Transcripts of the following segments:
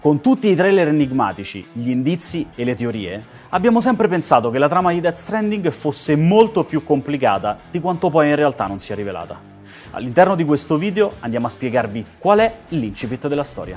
Con tutti i trailer enigmatici, gli indizi e le teorie, abbiamo sempre pensato che la trama di Death Stranding fosse molto più complicata di quanto poi in realtà non sia rivelata. All'interno di questo video andiamo a spiegarvi qual è l'incipit della storia.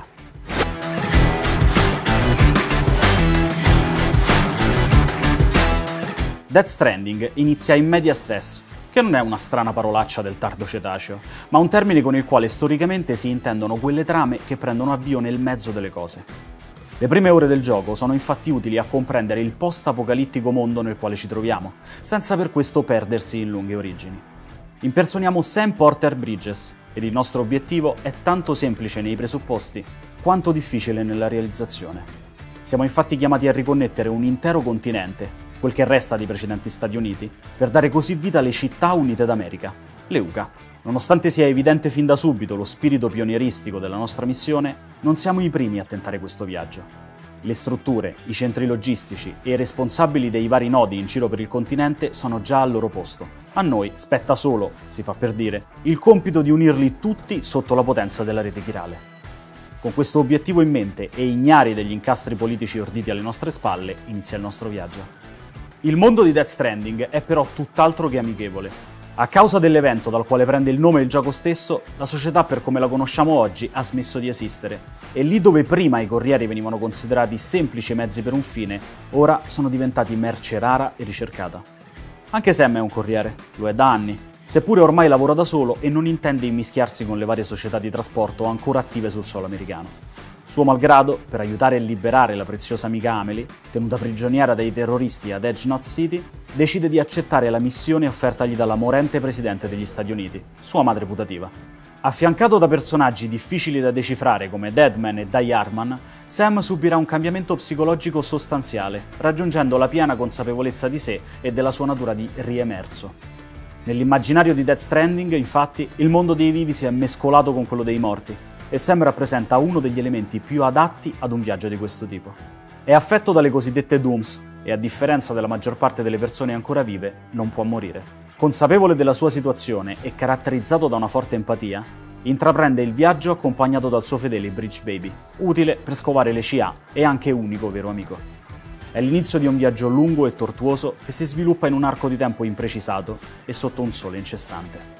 Death Stranding inizia in medias res, che non è una strana parolaccia del tardo Cetaceo, ma un termine con il quale storicamente si intendono quelle trame che prendono avvio nel mezzo delle cose. Le prime ore del gioco sono infatti utili a comprendere il post-apocalittico mondo nel quale ci troviamo, senza per questo perdersi in lunghe origini. Impersoniamo Sam Porter Bridges, ed il nostro obiettivo è tanto semplice nei presupposti, quanto difficile nella realizzazione. Siamo infatti chiamati a riconnettere un intero continente, quel che resta dei precedenti Stati Uniti, per dare così vita alle città unite d'America, le UCA. Nonostante sia evidente fin da subito lo spirito pionieristico della nostra missione, non siamo i primi a tentare questo viaggio. Le strutture, i centri logistici e i responsabili dei vari nodi in giro per il continente sono già al loro posto. A noi spetta solo, si fa per dire, il compito di unirli tutti sotto la potenza della rete chirale. Con questo obiettivo in mente e ignari degli incastri politici orditi alle nostre spalle, inizia il nostro viaggio. Il mondo di Death Stranding è però tutt'altro che amichevole. A causa dell'evento dal quale prende il nome il gioco stesso, la società per come la conosciamo oggi ha smesso di esistere, e lì dove prima i corrieri venivano considerati semplici mezzi per un fine, ora sono diventati merce rara e ricercata. Anche Sam è un corriere, lo è da anni, seppure ormai lavora da solo e non intende immischiarsi con le varie società di trasporto ancora attive sul suolo americano. Suo malgrado, per aiutare e liberare la preziosa amica Amelie, tenuta prigioniera dai terroristi ad Edge Knot City, decide di accettare la missione offertagli dalla morente presidente degli Stati Uniti, sua madre putativa. Affiancato da personaggi difficili da decifrare come Deadman e Die Hardman, Sam subirà un cambiamento psicologico sostanziale, raggiungendo la piena consapevolezza di sé e della sua natura di riemerso. Nell'immaginario di Death Stranding, infatti, il mondo dei vivi si è mescolato con quello dei morti, e Sam rappresenta uno degli elementi più adatti ad un viaggio di questo tipo. È affetto dalle cosiddette Dooms e, a differenza della maggior parte delle persone ancora vive, non può morire. Consapevole della sua situazione e caratterizzato da una forte empatia, intraprende il viaggio accompagnato dal suo fedele Bridge Baby, utile per scovare le CA e anche unico vero amico. È l'inizio di un viaggio lungo e tortuoso che si sviluppa in un arco di tempo imprecisato e sotto un sole incessante.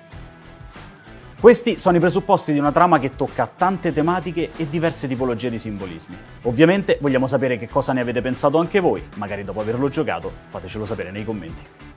Questi sono i presupposti di una trama che tocca tante tematiche e diverse tipologie di simbolismi. Ovviamente vogliamo sapere che cosa ne avete pensato anche voi, magari dopo averlo giocato, fatecelo sapere nei commenti.